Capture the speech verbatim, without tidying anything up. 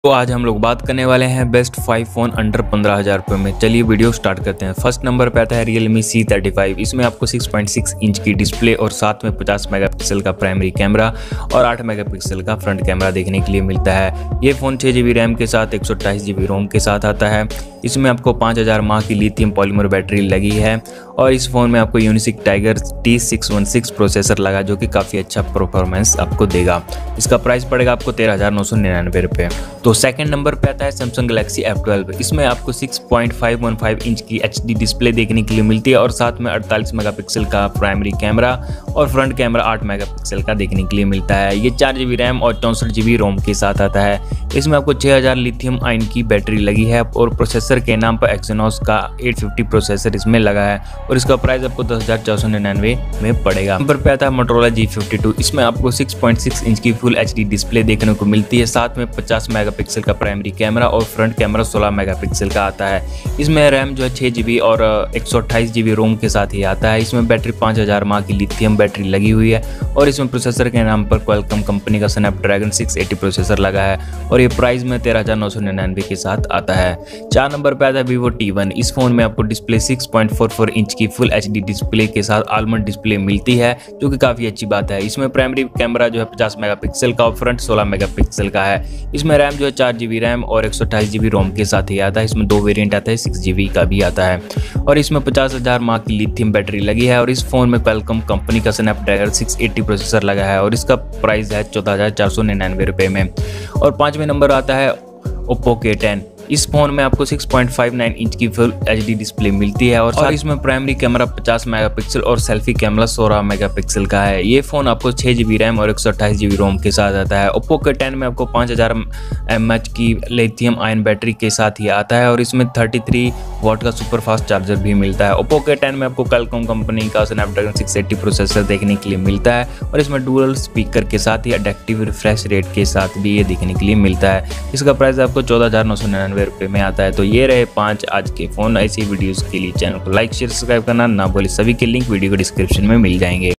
तो आज हम लोग बात करने वाले हैं बेस्ट फाइव फ़ोन अंडर पंद्रह हज़ार रुपये में। चलिए वीडियो स्टार्ट करते हैं। फर्स्ट नंबर पे आता है Realme सी थर्टी फाइव। इसमें आपको सिक्स पॉइंट सिक्स इंच की डिस्प्ले और साथ में पचास मेगापिक्सल का प्राइमरी कैमरा और आठ मेगापिक्सल का फ्रंट कैमरा देखने के लिए मिलता है। ये फ़ोन छः जी बी रैम के साथ एक सौ अट्ठाईस जी बी रोम के साथ आता है। इसमें आपको पाँच हज़ार माह की लिथियम पॉलीमर बैटरी लगी है और इस फ़ोन में आपको Unisoc Tiger T six one six processor लगा जो कि काफ़ी अच्छा परफॉर्मेंस आपको देगा। इसका प्राइस पड़ेगा आपको तेरह हज़ार नौ सौ निन्यानवे रुपये। तो सेकंड नंबर पे आता है Samsung Galaxy एफ ट्वेल्व। इसमें आपको six point five one five inch की एच डी डिस्प्ले देखने के लिए मिलती है और साथ में अड़तालीस मेगापिक्सल का प्राइमरी कैमरा और फ्रंट कैमरा आठ मेगापिक्सल का देखने के लिए मिलता है। ये चार जी बी रैम और चौंसठ जी बी रोम के साथ आता है। इसमें आपको छः हज़ार लिथियम आयन की बैटरी लगी है और प्रोसेसर के नाम पर एक्सिनोस का एट फिफ्टी प्रोसेसर इसमें लगा है और इसका प्राइस आपको दस हज़ार चार सौ निन्यानवे में पड़ेगा। नंबर पे आता है Motorola जी फिफ्टी टू। इसमें आपको सिक्स पॉइंट सिक्स इंच की फुल एच डी डिस्प्ले देखने को मिलती है। साथ में पचास मेगापिक्सल का प्राइमरी कैमरा और फ्रंट कैमरा सोलह मेगापिक्सल का आता है। इसमें रैम जो है छः जी बी और एक सौ अट्ठाईस जी बी रोम के साथ ही आता है। इसमें बैटरी पाँच हज़ार माह की लिथियम बैटरी लगी हुई है और इसमें प्रोसेसर के नाम पर क्वालकॉम कंपनी का स्नैपड्रैगन सिक्स एटी प्रोसेसर लगा है और ये प्राइस में तेरह हज़ार नौ सौ निन्यानवे के साथ आता है। चार नंबर पे आता है Vivo टी वन। इस फोन में आपको display six point four four inch की फुल एच डी डिस्प्ले के साथ आलमंड डिस्प्ले मिलती है जो कि काफ़ी अच्छी बात है। इसमें प्राइमरी कैमरा जो है पचास मेगापिक्सल का और फ्रंट सोलह मेगापिक्सल का है। इसमें रैम जो है चार जी बी रैम और एक सौ अट्ठाईस जी बी रोम के साथ ही आता है। इसमें दो वेरिएंट आता है, सिक्स जी बी का भी आता है और इसमें पचास हज़ार माह की लिथियम बैटरी लगी है और इस फोन में क्वालकॉम कंपनी का स्नैपड्रैगन सिक्स एटी प्रोसेसर लगा है और इसका प्राइस है चौदह हज़ार चार सौ निन्यानवे रुपये में। और पाँचवें नंबर आता है ओप्पो के टेन। इस फोन में आपको six point five nine inch की फुल एच डी डिस्प्ले मिलती है और, और इसमें प्राइमरी कैमरा पचास मेगापिक्सल और सेल्फी कैमरा सोलह मेगापिक्सल का है। ये फोन आपको छः जी बी रैम और एक सौ अट्ठाईस जी बी रोम के साथ आता है। ओप्पो के टेन में आपको पाँच हज़ार एम एच की लिथियम आयन बैटरी के साथ ही आता है और इसमें थर्टी थ्री वॉट का सुपर फास्ट चार्जर भी मिलता है। ओप्पो के टेन में आपको क्वालकॉम कंपनी का स्नैपड्रैगन सिक्स एटी प्रोसेसर देखने के लिए मिलता है और इसमें डुअल स्पीकर के साथ ही एडेप्टिव रिफ्रेश रेट के साथ भी ये देखने के लिए मिलता है। इसका प्राइस आपको चौदह हज़ार नौ सौ निन्यानवे रुपये में आता है। तो ये रहे पांच आज के फोन। ऐसी वीडियोस के लिए चैनल को लाइक शेयर सब्सक्राइब करना ना भूलें। सभी के लिंक वीडियो के डिस्क्रिप्शन में मिल जाएंगे।